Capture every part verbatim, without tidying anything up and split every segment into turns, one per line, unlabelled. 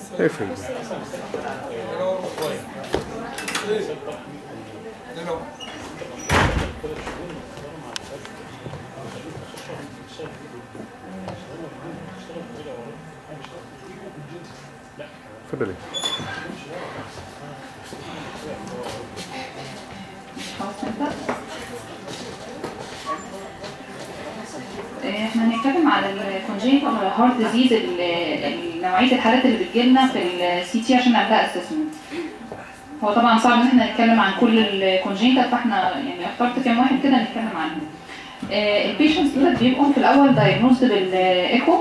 اقفل. اتفضلي.
احنا هنتكلم على الكونجينيتال هارت ديزيز، نوعيه الحالات اللي بتجيلنا في السي تي عشان نعملها اسسمنت. هو طبعا صعب ان احنا نتكلم عن كل الكونجينيتال، فاحنا يعني اخترت كام واحد كده نتكلم عنهم. البيشنتس دول بيبقوا في الاول دايجنوزد بالايكو،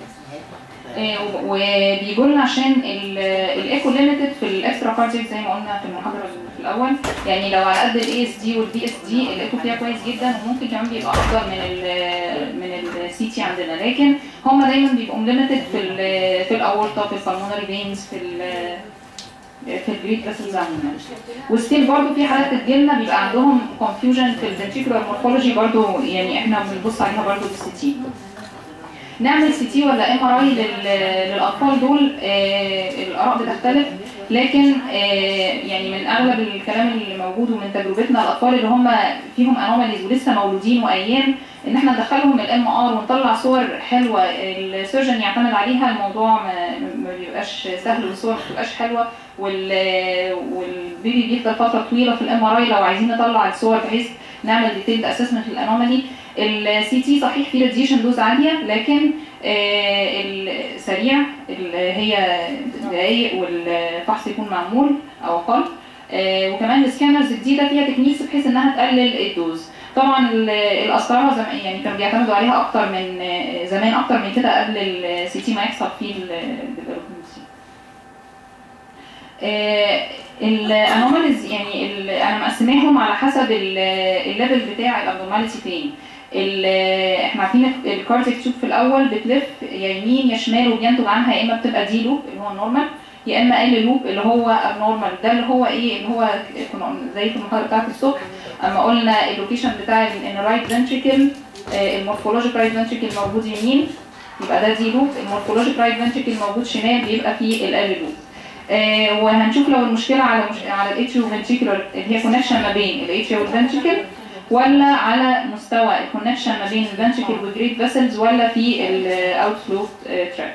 وبيجوا لنا عشان الايكو ليميتد في الاكسترا كاردياك زي ما قلنا في المحاضره في الاول. يعني لو على قد الاي اس دي والبي اس دي الايكو فيها كويس جدا، وممكن كمان بيبقى افضل من ال من السي تي عندنا، لكن هم دايما بيبقوا ليميتد في ال في الاورطه، في البلمونري فينز، في ال في الجريد فيسلز عموما. وستيل برضه في حالات بتجيلنا بيبقى عندهم كونفيوجن في الفنتريكولار مورفولوجي، برضه يعني احنا بنبص عليها برضه بالسي تي. نعمل سي تي ولا ام ار اي للاطفال دول، آه الاراء بتختلف، لكن آه يعني من اغلب الكلام اللي موجود ومن تجربتنا الاطفال اللي هم فيهم انوماليز ولسه مولودين وايام، ان احنا ندخلهم الام ار ونطلع صور حلوه السيرجن يعتمد عليها، الموضوع ما بيبقاش سهل والصور ما بتبقاش حلوه، والبيبي بيفضل فتره طويله في الام ار اي لو عايزين نطلع الصور بحيث نعمل ديتيلد اسسمنت للانومالي. السي تي صحيح فيه راديشن دوز عاليه، لكن آه السريع اللي هي دقايق والفحص يكون معمول او اقل، آه وكمان السكانرز الجديده فيها تكنيكس بحيث انها تقلل الدوز. طبعا القسطره زمان يعني كانوا بيعتمدوا عليها اكتر من زمان، اكتر من كده قبل السي تي ما يحصل فيه الديفلوبمنت. الانوماليز يعني انا مقسماهم على حسب الليفل بتاع الابنورماليتي فين. احنا عارفين الكاردياك تيوب في الاول بتلف يا يمين يا شمال، وبينتج عنها يا اما بتبقى دي لوب اللي هو النورمال، يا اما ال لوب اللي هو ابنورمال. ده اللي هو ايه اللي هو كنا زي في المحاضره بتاعت الصبح اما قلنا اللوكيشن بتاع ان رايت فنتريكل، المورفولوجيك رايت فنتريكل موجود يمين يبقى ده دي لوب، المورفولوجيك رايت فنتريكل موجود شمال بيبقى فيه ال لوب. آه وهنشوف لو المشكله على مش... على الاتريو فنتريكولار اللي هي كونكشن ما بين الاتريو والفنتريكل، ولا على مستوى الكونكشن ما بين الفنتريكل والجريد فيسلز، ولا في الاوت فلو تراك.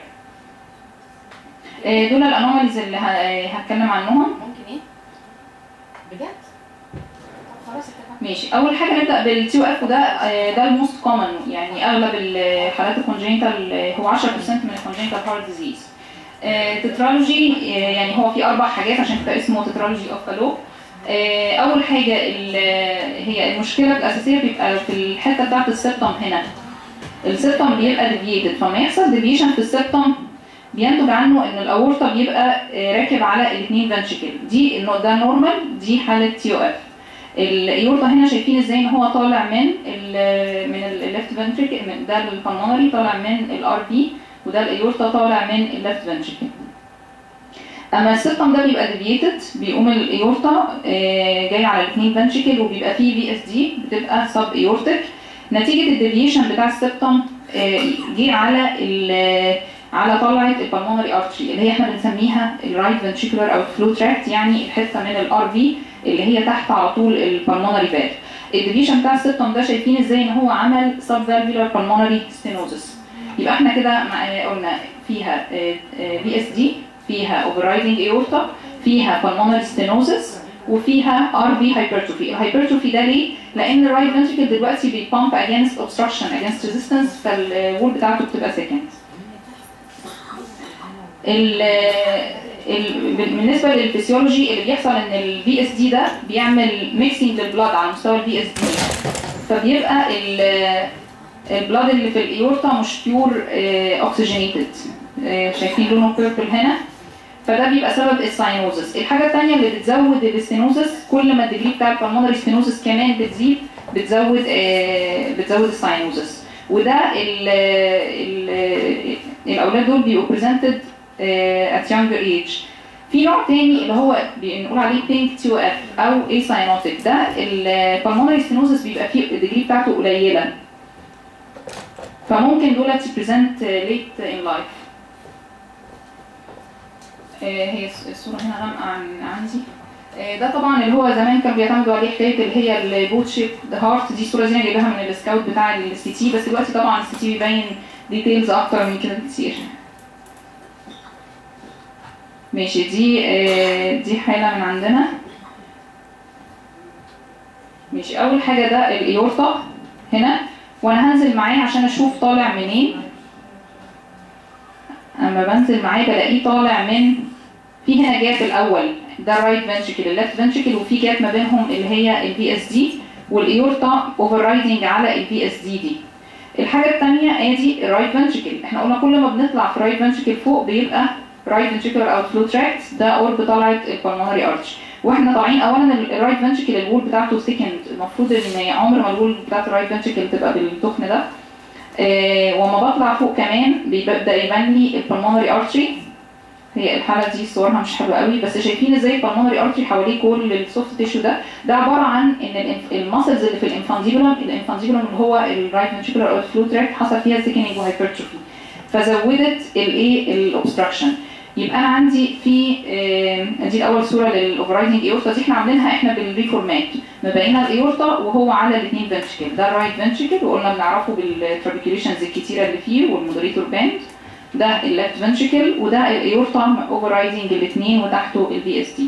آه دول الانوماليز اللي هتكلم عنهم.
ممكن ايه؟ بجد؟ طب خلاص
ماشي. اول حاجه نبدا بالتي او اف، وده آه ده الموست كومن، يعني اغلب الحالات الكونجنتال هو عشرة بالمية من الكونجنتال هارت ديزيز. تترالوجي آه يعني هو في اربع حاجات عشان كده اسمه تترالوجي اوف فالوب. آه اول حاجه هي المشكله الاساسيه بيبقى في الحته بتاعت السبتم هنا، السبتم بيبقى ديفييتد، فما يحصل ديفيشن في السبتم بينتج عنه ان الاورطه بيبقى آه راكب على الاثنين فنتريكل. دي ده نورمال، دي حاله تي او اف. الاورطه هنا شايفين ازاي ان هو طالع من ال من الليفت فنتريكل، ده البلمونري طالع من الار بي، وده الايورتا طالع من الليفت فنتريكل. اما السبتم ده بيبقى ديفييتد، بيقوم الايورتا جاي على الاثنين فنتريكل، وبيبقى فيه في اس دي بتبقى سب ايورتيك. نتيجه الديفيشن بتاع السبتم جه على على طلعه البلمونري ارتري اللي هي احنا بنسميها الرايت فنتريكولار او الفلو تراكت، يعني الحته من الار في اللي هي تحت على طول البلمونري فالف. الديفيشن بتاع السبتم ده شايفين ازاي ان هو عمل سب فالفولار بالمونري ستينوزس. يبقى احنا كده قلنا فيها في اس دي، فيها اوفرايدنج ايورتا، فيها بالمونري ستينوزس، وفيها ار في هايبرتروفي. الهايبرتروفي ده ليه؟ لان الرايت فنتريكل دلوقتي بيبامب اجينست اوبستراكشن اجينست ريزيستنس، فالوول بتاعته بتبقى سكند. بالنسبه للفسيولوجي اللي بيحصل ان الفي اس دي ده بيعمل ميكسينج للبلاد على مستوى الفي اس دي، فبيبقى البلاد اللي في الايورتا مش بيور اوكسجينيتد، شايفين لونه بيربل هنا، فده بيبقى سبب الساينوزس. الحاجه الثانيه اللي بتزود الستينوزس، كل ما الديجري بتاع البلمونري ستينوزس كمان بتزيد بتزود بتزود الساينوزس. وده ال ال الاولاد دول بيبقوا بريزنتد at younger age. في نوع تاني اللي هو بنقول عليه بينك تي او اف او اي ساينوتيك، ده البلمونري ستينوزس بيبقى فيه الديجري بتاعته قليله، فممكن دول تبريزنت ليت ان لايف. هي الصوره هنا غامقه عن عندي. ده طبعا اللي هو زمان كانوا بيعتمدوا عليه حكايه اللي هي البوت شيب هارت. دي الصوره دي انا جايباها من السكاوت بتاع السي تي، بس دلوقتي طبعا السي تي بيبين ديتيلز اكتر من كده كتير. ماشي، دي دي حاله من عندنا. ماشي، اول حاجه ده الايورتا هنا، وانا هنزل معاه عشان اشوف طالع منين. اما بنزل معاه بلاقيه طالع من، في هنا جاب الاول ده الرايت فنتريكل الليفت فنتريكل، وفي جاب ما بينهم اللي هي الفي اس دي، والايورتا اوفر رايدنج على الفي اس دي دي. الحاجه الثانيه ادي الرايت فنتريكل. احنا قلنا كل ما بنطلع في رايت فنتريكل فوق بيبقى رايت فنتريكولار اوت فلو تراكت، ده قرب طلعت البلمونري ارتش. واحنا طالعين اولا الرايت فنتريكل الوول بتاعته سكند، المفروض ان عمر ما الوول بتاعت الرايت فنتريكل تبقى بالتخن ده. آه وما بطلع فوق كمان بيبدا يبان لي البلمونري ارتري. هي الحاله دي صورها مش حلوه قوي، بس شايفين ازاي البلمونري ارتري حواليه كل السوفت تيشو ده. ده عباره عن ان الماسلز اللي في الانفانزيبولم، الانفانزيبولم اللي هو الرايت فنتريكولار اوت فلو تراكت حصل فيها سيكنينج وهايبرتروفي، فزودت الايه الاوبستراكشن. يبقى انا عندي في آه دي الاول صوره للاوفرايدنج ايورتا، دي احنا عاملينها احنا بالريفورمات، مبينه الايورتا وهو على الاثنين فنتريكل. ده الرايت فنتريكل وقلنا بنعرفه بالترابيكيوليشنز الكتيره اللي فيه والمودريتور باند. ده الليفت فنتريكل، وده الايورتا اوفرايدنج الاثنين وتحته الفي اس دي.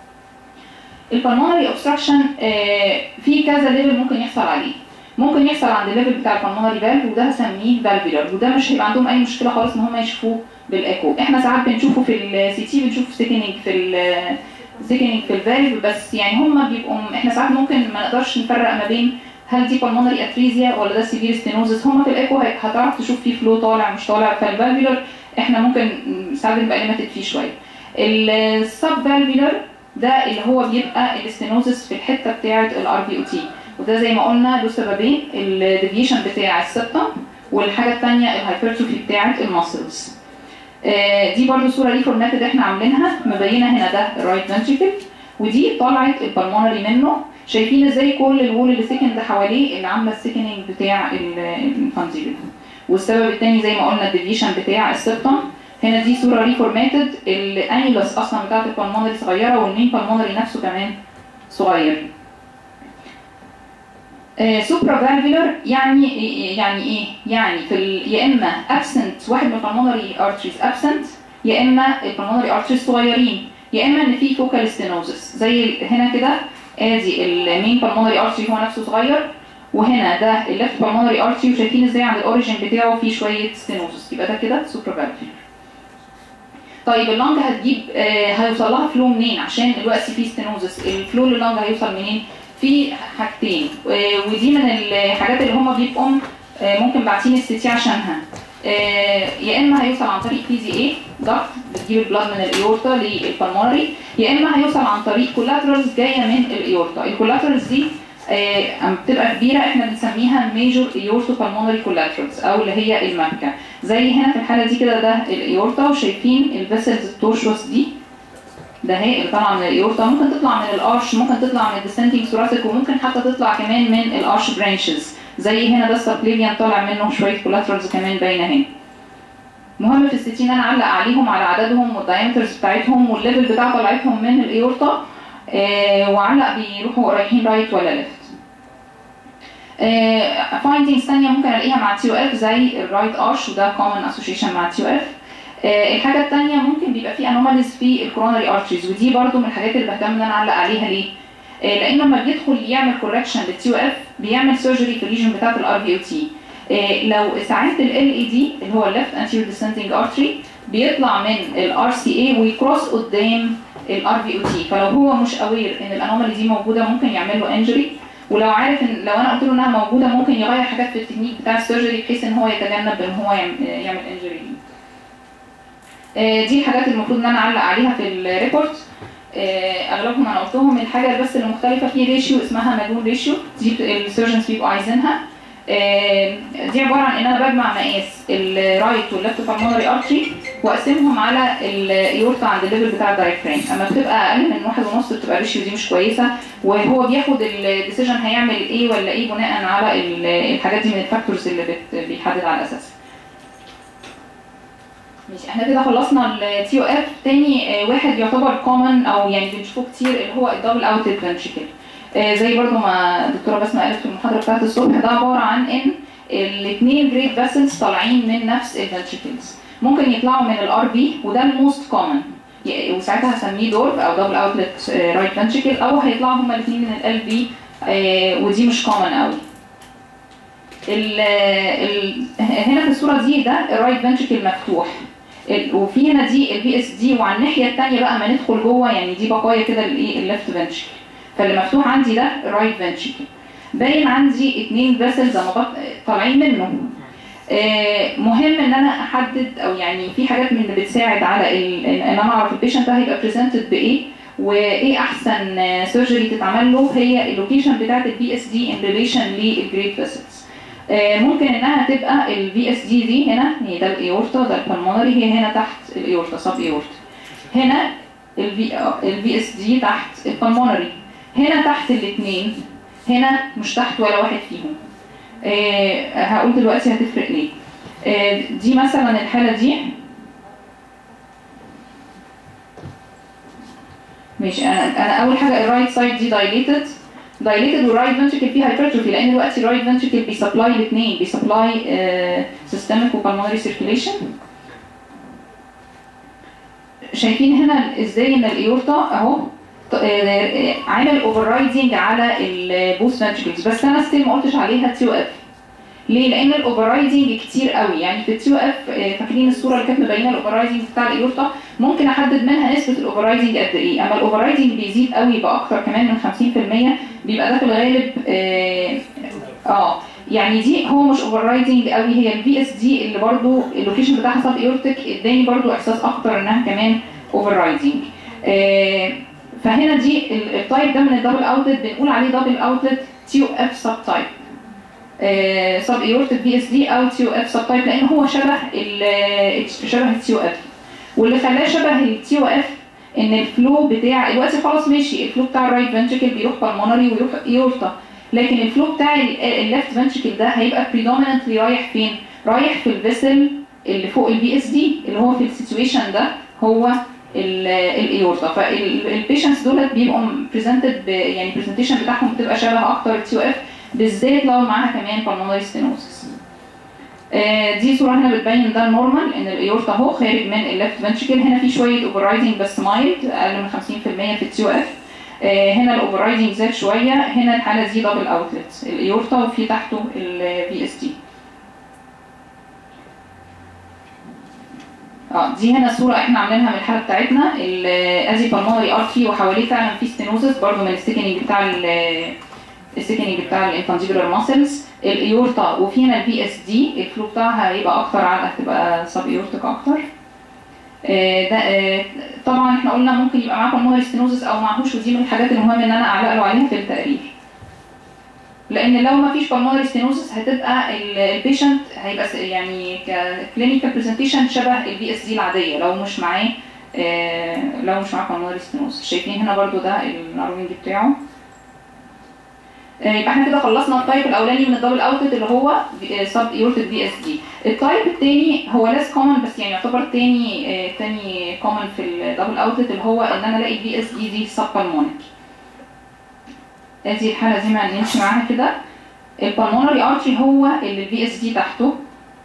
البلمونري اوبستراكشن آه في كذا ليفل ممكن يحصل عليه. ممكن يحصل عند الليفل بتاع البلمونري فالف، وده هسميه فالفيلر، وده مش هيبقى عندهم اي مشكله خالص ان هم يشوفوه بالايكو. احنا ساعات بنشوفه في السي تي، بنشوف سيكنينج في ال سيكنينج في الفالف، بس يعني هم بيبقوا، احنا ساعات ممكن ما نقدرش نفرق ما بين هل دي بالمونري اتريزيا ولا ده سيفير ستينوزس. هم في الايكو هتعرف تشوف فيه فلو طالع مش طالع. فالفالفيلر احنا ممكن ساعات بنبقى ليميتد فيه شويه. السب فالفيلر ده اللي هو بيبقى الاستينوزس في الحته بتاعه الار بي او تي، وده زي ما قلنا له سببين، الديفيشن بتاع السبتم، والحاجه الثانيه الهايبرتروفي بتاعه الماسلز. دي برضو صوره ريفورماتد احنا عاملينها، مبينه هنا ده الرايت فنتريكل، ودي طلعت البلمونري منه. شايفين ازاي كل الوول اللي سكن ده حواليه اللي عامله السكننج بتاع الانفانزيبل. والسبب الثاني زي ما قلنا الديفيشن بتاع السبتم. هنا دي صوره ريفورماتد، الانيولس اصلا بتاعت البلمونري صغيره، والمين بالمونري نفسه كمان صغير. سوبرا فالفيلر يعني يعني ايه؟ يعني في يا اما ابسنت واحد من البلمونري ارتريز ابسنت، يا اما البلمونري ارتريز صغيرين، يا اما ان في فوكال ستينوزس. زي هنا كده ادي المين بالمونري ارتري هو نفسه صغير، وهنا ده الليفت بالمونري ارتري، وشايفين ازاي عند الاوريجين بتاعه في شويه ستينوزس. يبقى ده كده سوبرا فالفيلر. طيب اللنج هتجيب آه هيوصل لها فلو منين؟ عشان دلوقتي في ستينوزس، الفلو لللنج هيوصل منين؟ في حاجتين، ودي من الحاجات اللي هم بيبقوا ممكن باعتين السي تي عشانها. يا اما هيوصل عن طريق بي زي اي ضغط بتجيب البلاد من الايورتا للبلمونري، يا اما هيوصل عن طريق كولاترالز جايه من الايورتا. الكولاترالز دي اما بتبقى كبيره احنا بنسميها ميجور ايورتو بالمونري كولاترالز، او اللي هي المكه. زي هنا في الحاله دي كده ده الايورتا، وشايفين الفيسلز التورشوس دي ده هي اللي طالعه من الايورتا. ممكن تطلع من الارش، ممكن تطلع من الديسنتنج ثوراسيك، وممكن حتى تطلع كمان من الارش برانشز. زي هنا ده السبليفيان طالع منه شويه كولاترالز كمان باينه هنا. مهم في الستين انا اعلق عليهم على عددهم والدايمترز بتاعتهم والليفل بتاع طلعتهم من الايورتا، آه وعلق بيروحوا رايحين رايت ولا ليفت. فايندينجز ثانيه ممكن الاقيها مع تي او اف زي الرايت ارش، وده كومن اسوشيشن مع تي او اف. آه الحاجه الثانيه ممكن بيبقى في انوماليز في الكوروناري ارتريز، ودي برده من الحاجات اللي بهتم ان انا اعلق عليها. ليه؟ آه لان لما بيدخل يعمل كوركشن للتي او اف بيعمل سيرجري في الريجن بتاعه الار بي او تي. آه لو ساعات ال اي دي اللي هو الليفت انتيريور ديسنتنج ارتري بيطلع من الار سي اي ويكروس قدام الار بي او تي، فلو هو مش اوير ان الانومالي دي موجوده ممكن يعمل له انجري. ولو عارف ان لو انا قلت له انها موجوده ممكن يغير حاجات في التكنيك بتاع السيرجري بحيث ان هو يتجنب ان هو يعمل انجري. دي الحاجات المفروض ان انا اعلق عليها في الريبورت. اغلبهم انا قلتهم. الحاجه بس اللي مختلفه في ريشيو اسمها ماجون ريشيو، دي السيرجنز بيبقوا عايزينها. دي عباره عن ان انا بجمع مقاس الرايت والليفت بالمونري ارتري واقسمهم على الايورتا عند الليفل بتاع الدايفرام. اما بتبقى اقل من واحد ونص بتبقى الريشيو دي مش كويسه، وهو بياخد الديسيجن هيعمل ايه ولا ايه بناء على الحاجات دي من الفاكتورز اللي بيحدد على اساسها. ماشي، احنا كده خلصنا التي او اف. تاني آه، واحد يعتبر كومن او يعني بنشوفه كتير اللي هو الدبل اوتد فنتريكل. آه، زي برضو ما الدكتوره بسمه قالت في المحاضره بتاعت الصبح، ده عباره عن ان الاثنين جريد فاسلز طالعين من نفس الفنتريكلز، ممكن يطلعوا من الار بي وده الموست كومن، وساعتها هسميه دورف او دبل اوتلت رايت فنتريكل، او هيطلعوا هما الاثنين من ال بي ودي مش كومن قوي. ال ال هنا في الصوره دي ده الرايت فنتريكل مفتوح، وفي هنا دي البي اس دي، وعلى الناحيه الثانيه بقى ما ندخل جوه يعني دي بقايا كده الايه الليفت فنتريكل. فاللي مفتوح عندي ده الرايت فنتريكل، باين عندي اثنين فيسلز طالعين منه. آه مهم ان انا احدد او يعني في حاجات من اللي بتساعد على ان انا اعرف البيشنت ده هيبقى بريزنتد بايه وايه احسن سيرجري تتعمل له، هي اللوكيشن بتاعت البي اس دي ان ريليشن للجريد فيسلز. آه ممكن انها تبقى البي اس دي دي هنا، هي ده الايورتا، ده البلمونري، هي هنا تحت الايورتا سب ايورتا، هنا البي اس دي تحت البلمونري، هنا تحت الاثنين، هنا مش تحت ولا واحد فيهم. آه هقول دلوقتي هتفرق ليه. آه دي مثلا الحاله دي ماشي، انا انا اول حاجه الرايت سايد دي دايليتد دايليتد والرايت فنتريكل فيها هايبرتروفي، لان دلوقتي الرايت فنتريكل بيسبلاي الاثنين، بيسبلاي سيستميك وبالمونري سيركيليشن. شايفين هنا ازاي ان الايورتا اهو عامل اوفر رايدنج على البوث فنتريكلز، بس انا ستيل ما قلتش عليها تي او اف. ليه؟ لان الاوفر رايدنج كتير قوي، يعني في التي او اف فاكرين الصوره اللي كانت مبينه الاوفر رايدنج بتاع الايورتا، ممكن احدد منها نسبه الاوفر رايدنج قد ايه، اما الاوفر رايدنج بيزيد قوي باكتر كمان من خمسين في المية، بيبقى ده في الغالب اه, آه يعني دي هو مش اوفر رايدنج قوي، هي البي اس دي اللي برضو اللوكيشن بتاعها سب ايورتيك اداني برضو احساس اكتر انها كمان اوفر رايدنج. آه فهنا دي التايب ده من الدبل اوتلت بنقول عليه دبل اوتلت تي او اف سب تايب، سب ايورتيك بي اس دي او تي او اف سب تايب، لان هو شبه ال شبه التي او اف. واللي خلاه شبه التي او اف ان الفلو بتاع دلوقتي خلاص ماشي، الفلو بتاع الرايت فنتريكل بيروح بالمونري ويروح ايورتا، لكن الفلو بتاع الليفت فنتريكل ده هيبقى بريدوميننتلي رايح فين؟ رايح في الفيسل اللي فوق البي اس دي، اللي هو في السيتويشن ده هو الايورتا. فالبيشنتس دول بيبقوا بريزنتد يعني البرزنتيشن بتاعهم بتبقى شبه اكتر تي او اف، بالذات لو معاها كمان بالمونري ستينوزس. آه دي صوره هنا بتبين ده النورمال، ان الايورتا اهو خارج من الليفت فنتريكل، هنا في شويه اوفر رايدنج بس مايلد اقل من خمسين في المية في التي او اف. آه هنا الاوفر رايدنج زاد شويه، هنا الحاله دي دبل اوتلت الايورتا وفي تحته البي اس دي. اه دي هنا صوره احنا عاملينها من الحاله بتاعتنا، الازي بالمونري ارتري وحواليه فعلا في ستينوزس برضه من السكننج بتاع السكننج بتاع الانفانجيبولار ماسلز، الايورتا وفي هنا البي اس دي الفلو بتاعها هيبقى اكتر، على هتبقى سب ايورتيك اكتر. آه ده آه طبعا احنا قلنا ممكن يبقى معاه بالمونري ستينوزس او معهوش، ودي من الحاجات المهم ان انا اعلق له عليها في التقرير، لان لو ما فيش بالمونري ستينوزس هتبقى البيشنت هيبقى يعني ككلينيكال برزنتيشن شبه البي اس دي العاديه لو مش معاه آه لو مش معاه بالمونري ستينوزس. شايفين هنا برضو ده الناروينج بتاعه. يبقى احنا كده خلصنا التايب الاولاني من الدبل اوتلت اللي هو سب ايورتيك بي اس دي. التايب الثاني هو ليس كومن بس يعني يعتبر ثاني ثاني كومن في الدبل اوتلت، اللي هو ان انا الاقي البي اس دي دي سب بالمونري. ادي الحاله زي ما نمشي معاها كده، البالمونري ارتري هو اللي البي اس دي تحته،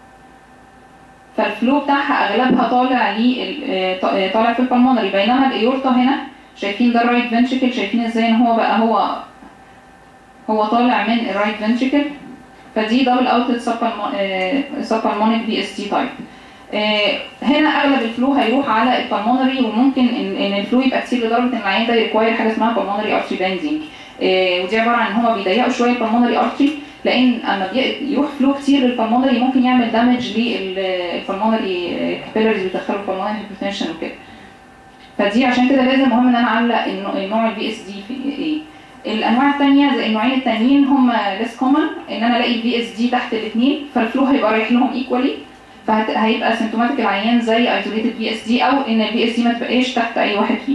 فالفلو بتاعها اغلبها طالع لي طالع في البالمونري، بينما الايورتا هنا شايفين ده الرايت فنتريكل، شايفين ازاي ان هو بقى هو هو طالع من الرايت فنتريكل، فدي دبل اوتلت سب بالمونيك بي اس تي تايب. هنا اغلب الفلو هيروح على البالمونري، وممكن ان, إن الفلو يبقى كتير لدرجه ان العيان ده يريكواير حاجه اسمها بالمونري ارتري باندنج، ودي عباره عن ان هم بيضيقوا شويه البالمونري ارتري، لان اما يروح فلو كتير للبالمونري ممكن يعمل دامج للبالمونري كابيلاريز ويدخلوا البالمونري هايبرتنشن وكده. فدي عشان كده لازم مهم ان انا اعلق النوع البي اس دي في ايه. الانواع الثانيه زي النوعين الثانيين هم ليس كومن، ان انا الاقي البي اس دي تحت الاثنين فالفلو هيبقى رايح لهم ايكوالي، فهيبقى سيمتوماتيك العيان زي ايزوليتد بي اس دي، او ان البي اس دي ما تبقاش تحت اي واحد فيه.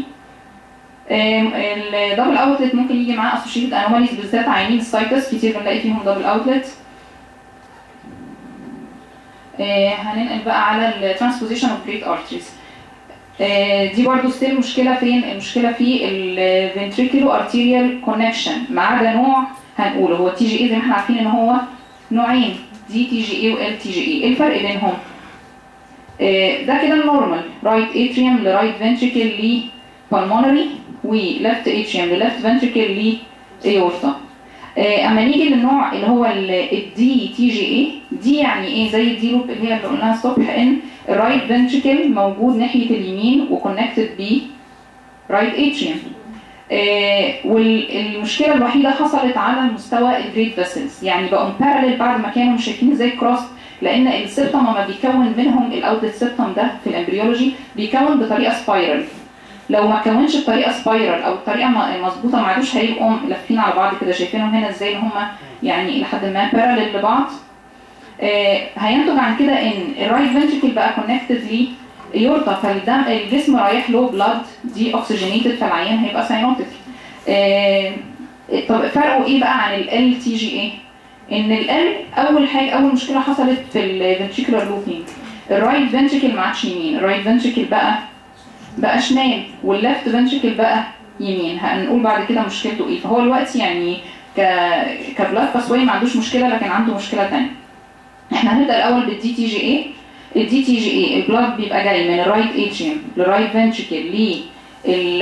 الدبل اوتلت ممكن يجي معاه اسوشيتد انوماليز، بالذات عيانين السايتس كتير بنلاقي فيهم دبل اوتلت. آه هننقل بقى على الترانسبوزيشن اوف جريت ارتريز. آه دي برضو ستيل مشكله فين؟ المشكله في الفنتريكولو ارتيريال كونكشن ما عدا نوع هنقوله هو تي جي اي، زي ما احنا عارفين ان هو نوعين، دي تي جي اي وال تي جي اي. ايه الفرق بينهم؟ آه ده كده النورمال رايت اتريوم لرايت فنتريكل ل بالمونري، وليفت اتريوم لليفت فنتريكل لايورتا. اما نيجي للنوع اللي هو الدي تي جي اي، دي يعني ايه؟ زي الدي لوب اللي هي اللي قلناها الصبح، ان الرايت فنتريكل موجود ناحيه اليمين وكونكتد ب رايت اتريوم. آه والمشكله الوحيده حصلت على مستوى الجريت فيسلز، يعني بقوا باراليل بعد ما كانوا مش شايفين ازاي كروس، لان السيبتم لما بيكون منهم الاوتلت سيبتم ده في الامبريولوجي بيكون بطريقه سبايرال. لو ما كونش بطريقه سبايرال او بطريقه مظبوطه ما عادوش هيبقوا لافين على بعض كده. شايفينهم هنا ازاي ان هم يعني لحد ما باراليل لبعض. آه هينتج عن كده ان الرايت فنتريكل بقى كونكتد ليورتا، فالدم الجسم رايح له بلاد دي اوكسجينيتد، فالعيان هيبقى ساينوتيك. آه طب فرقه ايه بقى عن ال تي جي اي؟ ان ال اول حاجه اول مشكله حصلت في الفنتريكولار لوبينج، الرايت فنتريكل ما عادش يمين، الرايت فنتريكل بقى بقى شمال، والليفت فنتريكل بقى يمين. هنقول بعد كده مشكلته ايه. فهو دلوقتي يعني ك كبلاد باسواي ما عندوش مشكله، لكن عنده مشكله ثانيه. احنا هنبدا الاول بالدي تي جي اي. الدي تي جي اي البلاد بيبقى جاي من الرايت اتريوم للرايت فنتريكل لل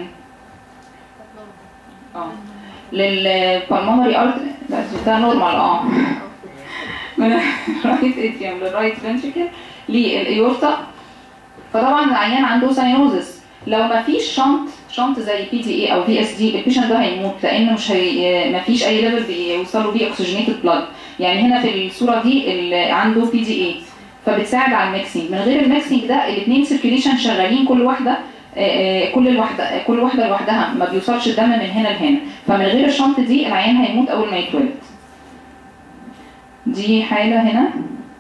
اه للبالمونري ارتري، ده نورمال اه من الرايت اتريوم للرايت فنتريكل للايورتا. فطبعا العيان عنده ساينوزس. لو ما فيش شنط شنط زي بي دي اي او في اس دي، البيشنت ده هيموت، لانه مش هي ما فيش اي ليفل بيوصلوا بيه اوكسجينيتد بلاد. يعني هنا في الصوره دي اللي عنده بي دي اي فبتساعد على الميكسينج. من غير الميكسينج ده الاثنين سيركيليشن شغالين، كل واحده كل الواحده كل واحده لوحدها ما بيوصلش الدم من هنا لهنا. فمن غير الشنط دي العيان هيموت اول ما يتولد. دي حاله هنا.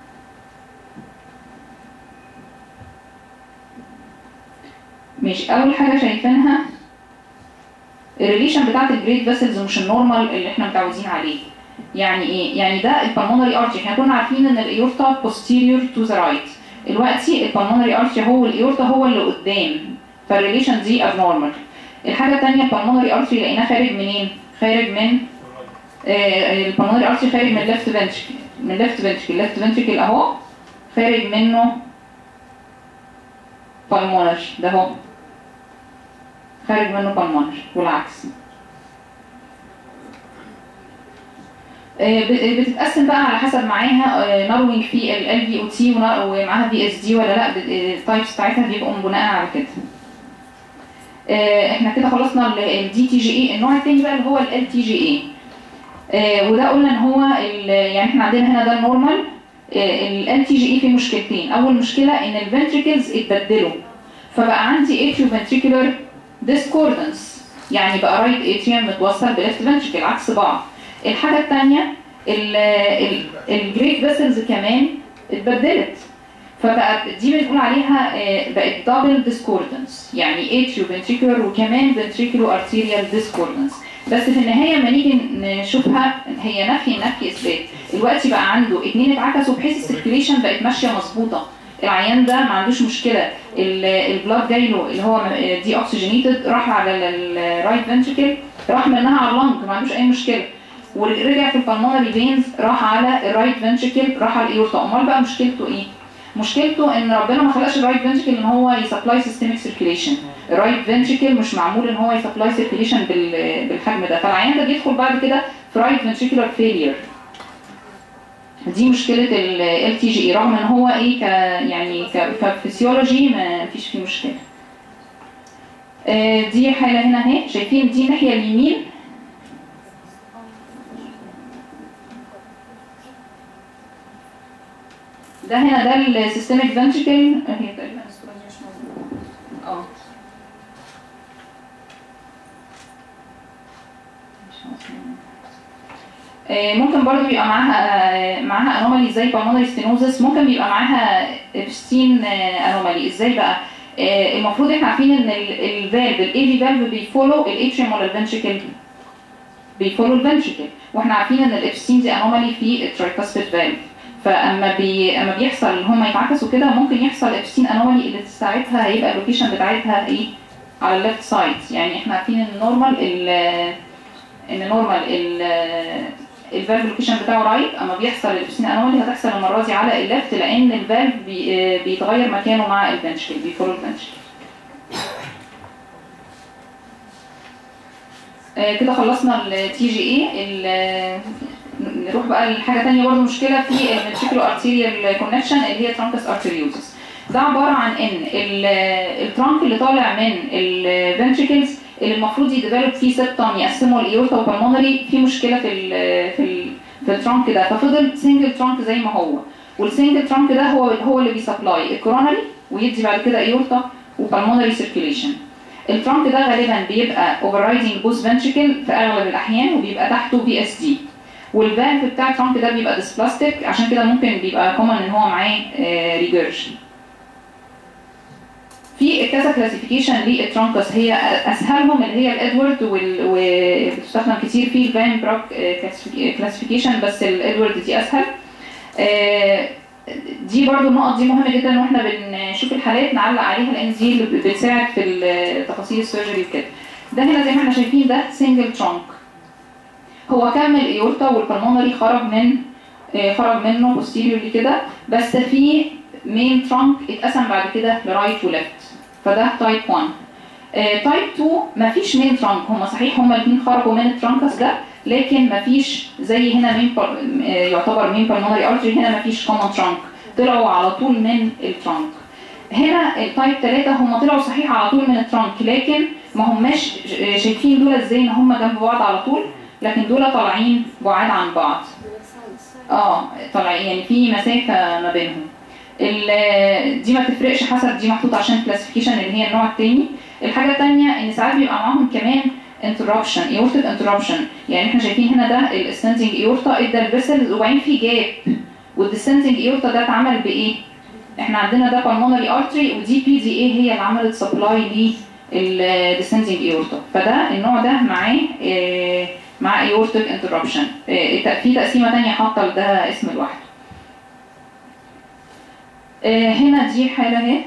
ماشي، اول حاجه شايفينها الريليشن بتاعت الجريت فيسلز مش النورمال اللي احنا متعودين عليه. يعني ايه؟ يعني ده البالمونري ارتري، احنا كنا عارفين ان الايورتا posterior to the right، دلوقتي البالمونري ارتري هو الايورتا هو اللي قدام، فالريليشن دي abnormal. الحاجه الثانيه البالمونري ارتري لقيناه خارج منين؟ خارج من آه البالمونري ارتري خارج من ليفت فنتريكل، من ليفت فنتريكل ليفت فنتريكل اهو خارج منه بالمونري، ده اهو خارج منه بالمونري والعكس. بتتقسم بقى على حسب معاها ناروينج في ال في او تي ومعاها في اس دي ولا لا، التايبس بتاعتها بيبقوا بناء على كده. احنا كده خلصنا الدي تي جي اي. النوع الثاني بقى اللي هو ال تي جي اي، وده قلنا ان هو يعني احنا عندنا هنا ده النورمال. ال تي جي اي فيه مشكلتين. اول مشكله ان الفنتريكلز اتبدلوا، فبقى عندي اتريو فنتريكولار ديسكوردنس، يعني بقى رايت اتريوم متوصل بليفت فنتريكل عكس بعض. الحاجه الثانيه الجريت فيسلز كمان اتبدلت، فبقت دي بنقول عليها بقت دبل ديسكوردنس، يعني اتريو فنتريكولار وكمان فنتريكولو ارتيريال ديسكوردنس. بس في النهايه لما نيجي نشوفها هي نفي نفي اثبات. دلوقتي بقى عنده اثنين اتعكسوا بحيث السيركيليشن بقت ماشيه مظبوطه. العيان ده ما عندوش مشكله، البلاد جاي له اللي هو دي اوكسجينيتد راح على الرايت فنتريكل، راح منها على اللنج ما عندوش اي مشكله، ورجع في البالمونري فينز راح على الرايت فنتريكل راح على الايورتا. امال بقى مشكلته ايه؟ مشكلته ان ربنا ما خلقش الرايت فنتريكل ان هو يسبلاي سيستميك سيركيليشن. الرايت فنتريكل مش معمول ان هو يسبلاي سيركيليشن بالحجم ده، فالعيان ده بيدخل بعد كده في رايت فنتريكولار فيلير. دي مشكله ال تي جي اي، رغم ان هو ايه ك يعني كفسيولوجي ما فيش فيه مشكله. آه دي حاله هنا اهي، شايفين دي الناحيه اليمين ده هنا ده السيستميك فنتريكل، هي تقريبا الصوره دي مش موجوده اه ممكن برضو يبقى معاها معاها انومالي زي بالمونري ستينوزس، ممكن بيبقى معاها ابستين انومالي. ازاي بقى؟ المفروض احنا عارفين ان الفالف الاي في فالف بيفولو الاتريوم ولا الفنتريكل؟ بيفولو الفنتريكل، واحنا عارفين ان الابستين دي انومالي في الترايكاسبيد فالف. فاما بي اما بيحصل ان هم يتعكسوا كده ممكن يحصل ابستين انومالي اللي ساعتها هيبقى اللوكيشن بتاعتها ايه على الليفت سايد. يعني احنا عارفين ان النورمال ان النورمال الفالف لوكيشن بتاعه رايت، اما بيحصل الابستين انومالي هتحصل المره دي على الليفت لان الفالف بي بيتغير مكانه مع الفنتركل، بيفولو الفنتركل. آه كده خلصنا التي جي اي. نروح بقى لحاجه ثانيه برضه مشكله في الفنتريكولو ارتيريال كونكشن اللي هي ترانكس ارتريوزس. ده عباره عن ان الترانك اللي طالع من الفنتريكلز اللي المفروض يديفلوب فيه سبتم يقسموا الايورتا والبلمونري، في مشكله في ال في ال في الترانك ده، ففضل سنجل ترانك زي ما هو، والسنجل ترانك ده هو هو اللي بيسبلاي الكورونري ويدي بعد كده ايورتا وبلمونري سيركيوليشن. الترانك ده غالبا بيبقى اوفررايدنج بوث فنتريكل في اغلب الاحيان وبيبقى تحته في اس دي، والفالف بتاع الترانك ده بيبقى ديسبلاستيك، عشان كده ممكن بيبقى كومن ان هو معاه ريجرجن. في كذا كلاسيفيكيشن للترانكس، هي اسهلهم اللي هي الادوارد وبتستخدم كتير في الفان بروك كلاسيفيكيشن، بس الادوارد دي اسهل. دي برضو النقط دي مهمه جدا واحنا بنشوف الحالات نعلق عليها لان دي اللي بتساعد في تفاصيل السيرجري وكده. ده هنا زي ما احنا شايفين ده سنجل ترانك، هو كمل ايورتا والبلمونري خرج من خرج منه بوستيريورلي كده، بس في مين ترانك اتقسم بعد كده لرايت وليفت، فده تايب واحد. تايب اتنين مفيش مين ترانك، هم صحيح هم الاثنين خرجوا من الترانكس ده لكن مفيش زي هنا مين يعتبر مين بالمونري ارتري، هنا مفيش كومن ترانك، طلعوا على طول من الترانك. هنا التايب ثلاثة هم طلعوا صحيح على طول من الترانك لكن ما هماش شايفين دول ازاي ان هم جنب بعض على طول، لكن دول طالعين بعاد عن بعض. اه طالعين يعني في مسافه ما بينهم. دي ما تفرقش حسب دي محطوطه عشان كلاسيفيكيشن اللي هي النوع الثاني. الحاجه الثانيه ان ساعات بيبقى معاهم كمان انتربشن، ايورتيك انتربشن، يعني احنا شايفين هنا ده الاسندنج ايورتا ادى الفيسلز وبعدين في جاب، والديسندنج ايورتا ده اتعمل بايه؟ احنا عندنا ده بالمونري ارتري ودي بي دي اي هي اللي عملت سبلاي للديسندنج ايورتا، فده النوع ده معاه اه مع ايورتيك انتربشن. اه في تقسيمه ثانيه حاطه لده اسم لوحده. اه هنا دي حاله اهي،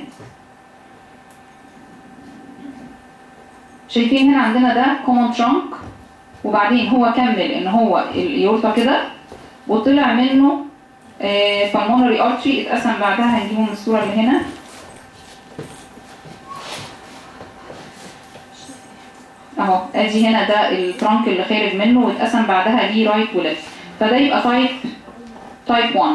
شايفين هنا عندنا ده كومون ترانك وبعدين هو كمل ان هو الايورتا كده وطلع منه بالمونري ارتري اتقسم بعدها، هنجيبه من الصوره اللي هنا اهو، ادي هنا ده الترانك اللي خارج منه واتقسم بعدها ليه رايت وليفت، فده يبقى تايب تايب واحد.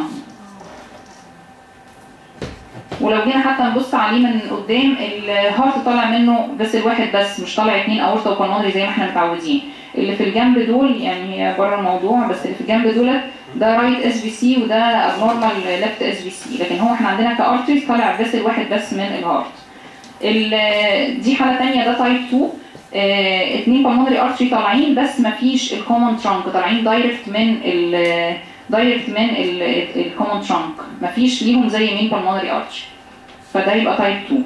ولو جينا حتى نبص عليه من قدام الهارت طالع منه بس الواحد بس، مش طالع اثنين اورتا وبلمونري زي ما احنا متعودين. اللي في الجنب دول يعني هي بره الموضوع، بس اللي في الجنب دول ده رايت اس بي سي وده ابنورمال ليفت اس بي سي، لكن هو احنا عندنا كارتريز طالع بس الواحد بس من الهارت. دي حاله ثانيه ده تايب اتنين، اه اتنين بالمونري ارتري طالعين بس ما فيش الكومن ترانك، طالعين دايركت من ال دايركت من الكومن ترانك، ما فيش ليهم زي مين بالمونري ارتري، فده يبقى تايب اتنين.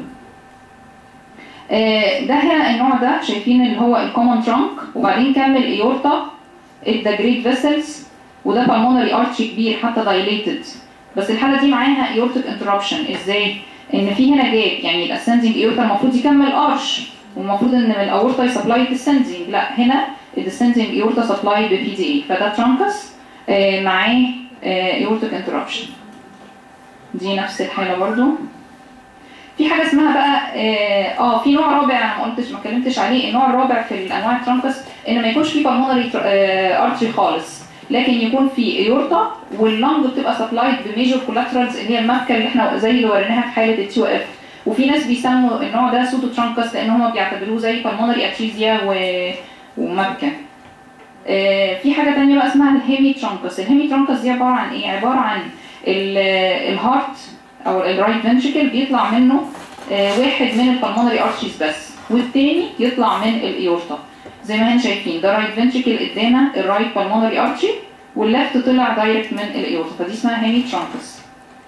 اه ده هنا النوع ده شايفين اللي هو الكومن ترانك وبعدين كمل ايورتا ادى جريد فيسلز وده بالمونري ارتري كبير حتى دايليتد، بس الحاله دي معاها ايورتيك انتربشن. ازاي؟ ان في هنا جاب، يعني الاسندنج ايورتا المفروض يكمل ارش والمفروض ان من الاورتا يسبلاي الديسندنج، لا هنا الديسندنج ايورتا سبلاي ببي دي اي، فده ترانكس آه معاه ايورتيك انتربشن. دي نفس الحاله برضو. في حاجه اسمها بقى اه, آه في نوع رابع انا ما قلتش ما اتكلمتش عليه، النوع الرابع في الانواع الترانكس ان ما يكونش فيه بالمونري آه ارتري خالص، لكن يكون في ايورتا واللنج بتبقى سبلايد بميجور كولاترالز اللي هي المبكه اللي احنا زي اللي وريناها في حاله التي او اف، وفي ناس بيسموا النوع ده سوتو ترانكس لان هم بيعتبروه زي بالمونري اتريزيا ومبكه. آه في حاجه ثانيه بقى اسمها الهيمي ترانكس. الهيمي ترانكس دي عباره عن ايه؟ عباره عن الهارت او الرايت فنتريكل بيطلع منه آه واحد من البلمونري ارتريز بس والتاني يطلع من الايورتا، زي ما احنا شايفين ده رايت فنتريكل ادانا الرايت بالمونري ارتري والليفت طلع دايركت من الايورتا، فدي اسمها هيمي ترانكس.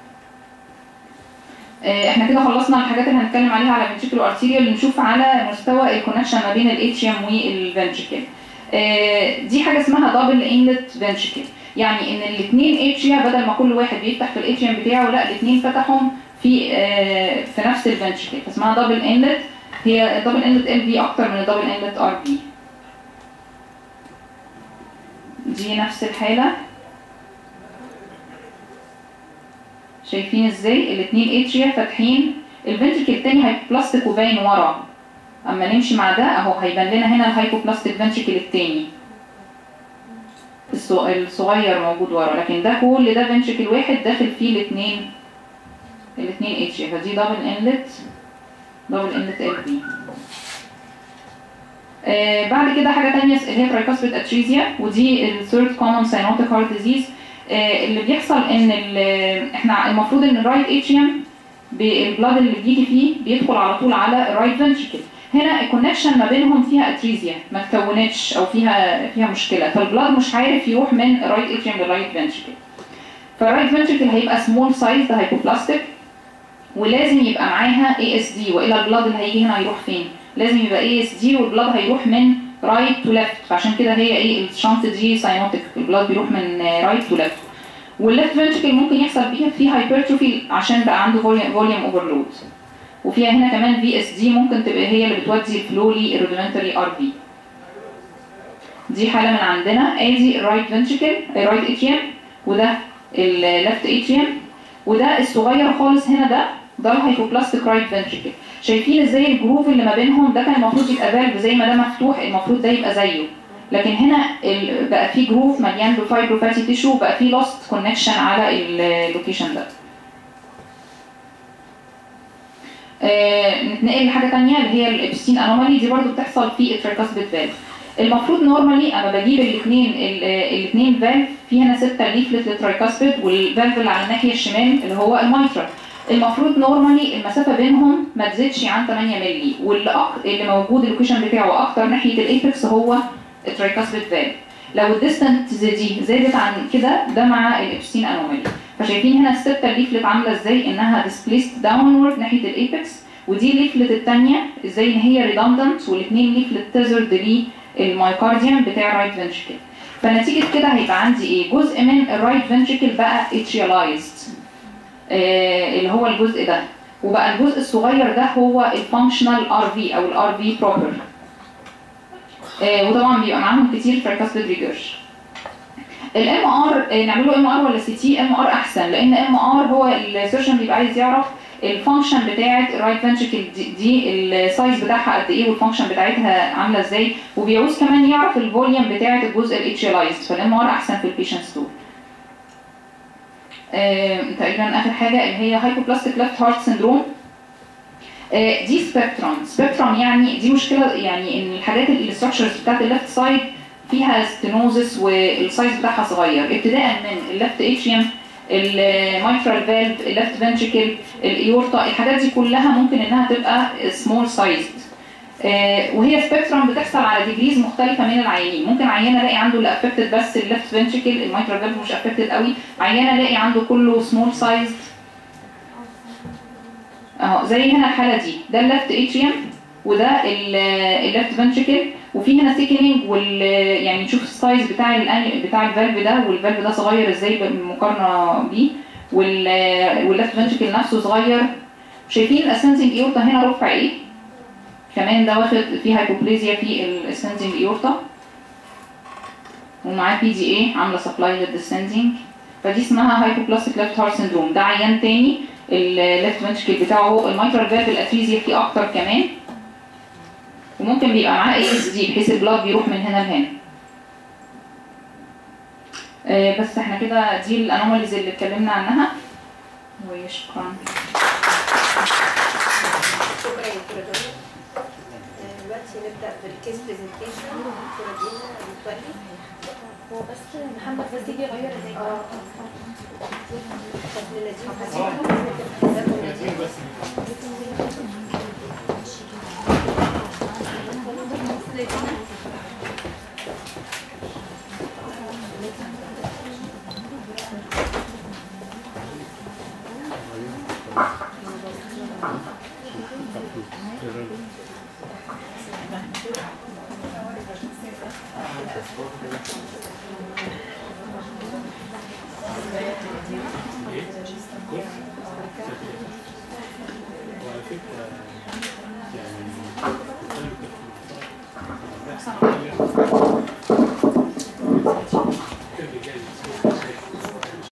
آه احنا كده خلصنا الحاجات اللي هنتكلم عليها على فنتريكولو ارتيريال. نشوف على مستوى الكونكشن ما بين الاتريوم والفنتريكل. آه دي حاجه اسمها دبل انلت فنتريكل. يعني ان الاثنين اتريا بدل ما كل واحد بيفتح في الاتريوم بتاعه، لا الاثنين فتحهم في آه في نفس الفنتريكل، فاسمها دبل انلت. هي الدبل انلت ال في اكتر من الدبل انلت ار في. دي نفس الحاله، شايفين ازاي الاثنين اتريا فاتحين. الفنتريكل الثاني هايبوبلاستيك وباين ورا، اما نمشي مع ده اهو هيبان لنا هنا الهايبوبلاستيك فنتريكل الثاني الصغير موجود ورا، لكن ده كل ده فنتريكل واحد داخل فيه الاثنين الاثنين اتريا، فدي دبل انلت دبل انلت ال في. آه بعد كده حاجه ثانيه اللي هي ترايكاسبيد اتريزيا، ودي الثيرد كومن ساينوتيك هارت ديزيز. آه اللي بيحصل ان احنا المفروض ان الرايت اتريوم بالبلاد اللي بيجي فيه بيدخل على طول على الرايت فنتريكل. هنا الكونكشن ما بينهم فيها اتريزيا ما اتكونتش او فيها فيها مشكله، فالبلاد مش عارف يروح من الرايت اتريوم للرايت فنتريكل. فالرايت فنتريكل هيبقى سمول سايز ده هايبوبلاستيك، ولازم يبقى معاها اي اس دي، والا البلاد اللي هيجي هنا هيروح فين؟ لازم يبقى اي اس دي، والبلاد هيروح من رايت تو ليفت، فعشان كده هي ايه الشنط دي ساينوتيك، البلاد بيروح من رايت تو ليفت. والليفت فنتريكل ممكن يحصل فيها فيه هايبرتروفي عشان بقى عنده فوليوم اوفرلود، وفيها هنا كمان في اس دي ممكن تبقى هي اللي بتودي الفلو للرودمنتري ار في. دي حاله من عندنا، ادي الرايت فنتريكل الرايت اتريوم، وده الليفت اتريوم، وده الصغير خالص هنا ده ده الهايبوبلاستيك رايت فنتريكل. شايفين ازاي الجروف اللي ما بينهم ده كان المفروض يبقى فالف زي ما ده مفتوح، المفروض ده يبقى زيه، لكن هنا بقى في جروف مليان بفايبروفاتي تيشو، بقى في لوست كونكشن على اللوكيشن ده. آه نتنقل لحاجه ثانيه اللي هي الابستين انومالي، دي برضو بتحصل في الترايكاسبيد فالف. المفروض نورمالي انا بجيب الاثنين الاثنين فالف، في هنا ستة ليفلت للترايكاسبيد، والفالف اللي على الناحيه الشمال اللي هو الميترال. المفروض نورمالي المسافه بينهم ما تزيدش عن ثمانية مللي، واللي أك... اللي موجود اللوكيشن بتاعه اكتر ناحيه الايبكس هو الترايكاسبيد فالف. لو الديستنت دي زادت عن كده ده مع الابستين انومالي. فشايفين هنا الستة ليفلت عامله ازاي انها ديسبليست داونورد ناحيه الايبكس، ودي الليفلت الثانيه ازاي ان هي ريدندنت، والاثنين ليفلت تيزرد للمايكارديوم بتاع الرايت فنتريكل. فنتيجه كده هيبقى عندي ايه؟ جزء من الرايت فنتريكل بقى اتريالايزد آه اللي هو الجزء ده، وبقى الجزء الصغير ده هو الفانكشنال ار في او الار في بروبر. آه وطبعا بيبقى معاهم كتير ترايكاسبيد ريجرش. الام ار نعمله ام ار ولا سي تي؟ ام ار احسن، لان ام ار هو السيرشن بيبقى عايز يعرف الفانكشن بتاعه الرايت فنتريكل دي, دي السايز بتاعها قد ايه والفانكشن بتاعتها عامله ازاي، وبيعوز كمان يعرف الفوليوم بتاعه الجزء الاتريالايزد، فالام ار احسن في البيشنتس دول. آه، تقريبا اخر حاجه اللي هي هايبوبلاستيك ليفت هارت سيندروم. آه، دي سبيكترم سبيكترم يعني دي مشكله، يعني ان الحاجات الاستراكشرز بتاعت الليفت سايد فيها ستينوزس والسايز بتاعها صغير، ابتداء من الليفت اتريوم، الميترال فالف، الليفت فنتريكل، الايورتا، الحاجات دي كلها ممكن انها تبقى سمول سايزد. آه وهي سبيكترم بتحصل على ديجريز مختلفه من العيانين. ممكن عيان الاقي عنده اللي افكتد بس الليفت فنتريكل، الميترال فالف مش افكتد قوي، عيان الاقي عنده كله سمول سايزد اهو زي هنا الحاله دي، ده الليفت اتريوم وده الليفت فنتريكل، وفي هنا ثيكنينج، وال يعني نشوف السايز بتاع بتاع الفالف ده، والفالف ده صغير ازاي بالمقارنه بيه، والليفت فنتريكل نفسه صغير. شايفين الاسنسنج ايورتا هنا رفع ايه؟ كمان ده واخد فيه هايبوبليزيا في الاسنسنج ايورتا، ومعاه بي دي اي عامله سبلاي للديسندنج، فدي اسمها هايبوبلاستيك ليفت هارت سيندروم. ده عيان تاني الليفت فنتريكل بتاعه الميترال فالف الاتريزيا فيه اكتر كمان، وممكن بيبقى معاه اي اس دي بحيث البلاد بيروح من هنا لهنا. آه بس احنا كده دي الانوماليز اللي اتكلمنا عنها، وشكرا.
شكرا يا دكتوره دنيا. دلوقتي نبدا بالكيس برزنتيشن. دكتوره دينا متولي.
هو بس محمد بس يجي يغير ازاي؟
اه طب نجيب بس
ايه؟ وعلى فكره